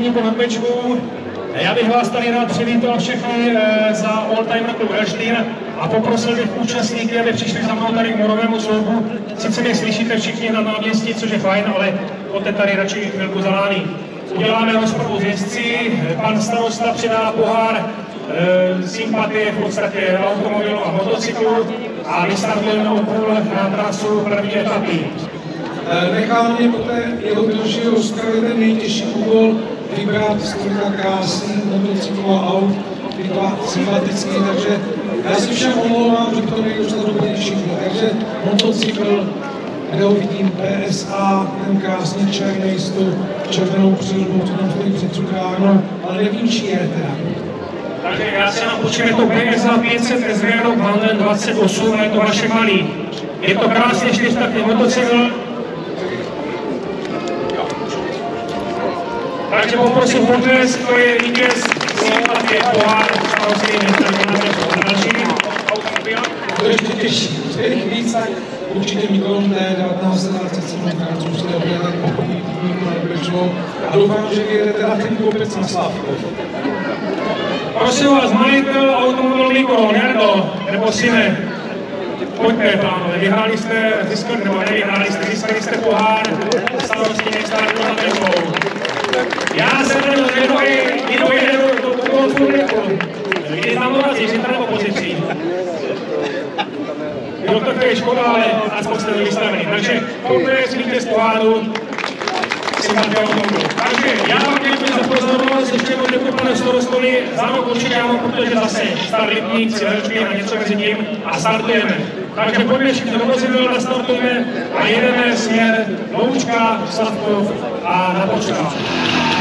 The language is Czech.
závodníků na pečku. Já bych vás tady rád přivítal všechny za Old Timer Club Helštýn a poprosil bych účastníky, aby přišli za mnou tady k morovému sloupu. Sice mě slyšíte všichni na náměstí, což je fajn, ale pojďte tady radši chvilku za námi. Uděláme rozpravu z jezdci, pan starosta přidá pohár sympatie v podstatě automobilu a motocyklu a vystartujeme opůl na trasu první etapy. Nechám mě poté jeho dalšího rozpravy ten nejtěžší úkol vybrat z kolika krásných motocyklů a aut, taková sympatický, takže já si všem omlouvám, že to nejde dostat úplně všichni, takže motocykl, kde ho vidím PSA, ten krásný černý s tou červenou přilbou, co tam stojí před cukrárnou, ale nevím, čí je teda. Takže já se nám počíme to PSA 500 SVR Handen 28 a je to vaše malý. Je to krásně čtyřtaký motocykl. Takže poprosím potlesk, to je vítěz sympatie pohár starostý další automobil. To ještě těžší, těch víc, tak určitě Mikolom ne, 1927 francouzské oběhat pochodní týmníku na Brečnou a doufám, že vyjede teda ten kopec na Slávkov. Prosím vás, majitel automobilu Mikolom, Jardo, nebo Sine, pojďte, pánové, vyhráli jste, získali, nebo nevyhráli jste, získali jste pohár starostí nejstarého na Brečnou. Já jsem tady zvědavý, kdy dojedu do toho publiku. Kdy tam dorazí, že tady opozicí. Jo, to je škoda, ale aspoň jste to vystavili. Takže tohle je vítěz poháru sympatie automobilu. Takže já vám děkuji za pozornost, ještě moc děkuji pane starostovi, závod určitě já mám, protože zase star Lipník, Civelčky a něco mezi tím a startujeme. Takže pojďme všichni do vozidel, nastartujeme a jedeme směr Loučka, Slavkov a na Počkách.